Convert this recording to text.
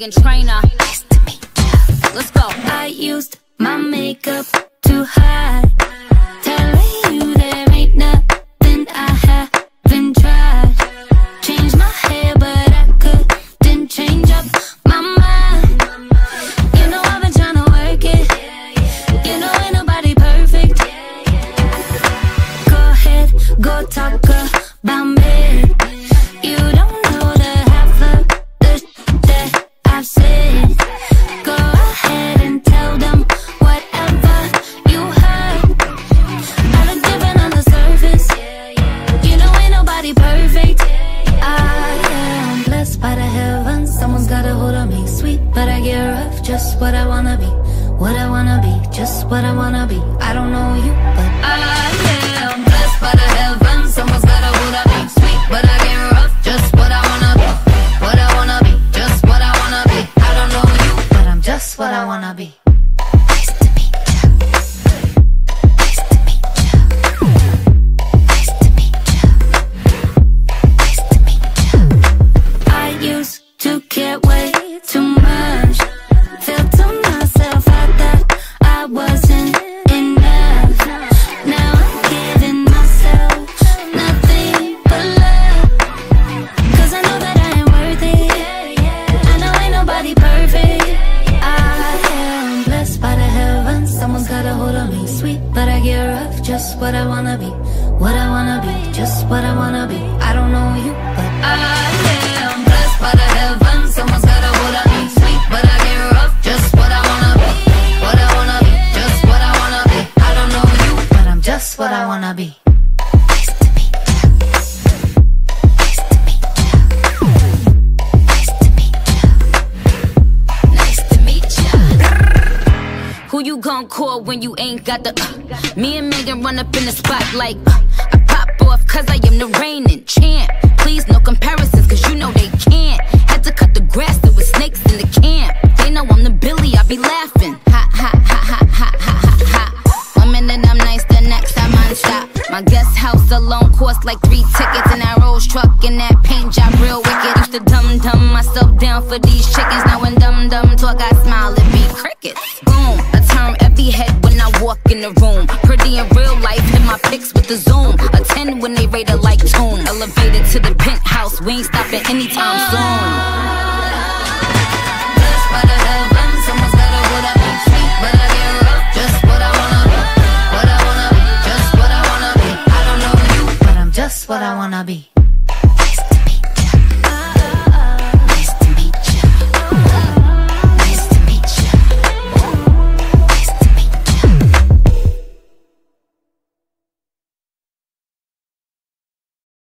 Megan Trainor. Nice to meet you. Let's go. I used my makeup to hide, telling you there ain't nothing I haven't tried. Changed my hair, but I couldn't change up my mind. You know I've been trying to work it. You know ain't nobody perfect. Go ahead, go talk about me. You don't know the half of the that I've said. Go ahead and tell them whatever you heard. I look different on the surface. You know ain't nobody perfect. I am blessed by the heavens. Someone's got a hold on me. Sweet, but I get rough. Just what I wanna be. What I wanna be. Just what I wanna be. I don't know you, but I am blessed by the heavens. Someone's got a hold on me. Sweet, but I get rough. Just what I wanna be. What I wanna be. Just what I wanna be. I don't know you, but I'm just what I wanna be. Nice to meet you. Nice to meet you. Nice to meet you. Nice to meet you. I used to care way too much. Felt to myself I thought I wasn't enough. Now I'm giving myself nothing but love. Cause I know that I ain't worth it. I know ain't nobody perfect. I am blessed by the heavens. Someone's got a hold on me. Sweet, but I get rough. Just what I wanna be. What I wanna be. Just what I wanna be. I don't know you, but I am blessed by the heavens. Someone's got a hold on me. Sweet, but I get rough. Just what I wanna be. What I wanna be. Just what I wanna be. I don't know you, but I'm just what I wanna be. Nice to meet you. Nice to meet you. Nice to meet you. Nice to meet you. Who you gon' call when you ain't got the Me and Megan run up in the spot like I pop off cause I am the reigning champ. Please no comparisons cause you know they can't. Had to cut the grass, there was snakes in the camp. They know I'm the Billy, I be laughing. Ha ha ha ha ha ha ha ha. 1 minute I'm nice, the next I'm on stop. My guest house alone cost like 3 tickets. And that Rolls truck and that paint job real wicked. Used to dumb myself down for these chickens. Now when dumb talk I smile, it be crickets. Boom, I turn every head when I walk in the room. Pretty in real life, hit my pics with the zoom. A 10 when they rate it like tune. Elevated to the penthouse, we ain't stopping anytime soon. Blessed by the heavens, someone's got a hold on me. Sweet, but I get rough. Just what I wanna be. What I wanna be. Just what I wanna be. I don't know you, but I'm just what I wanna be.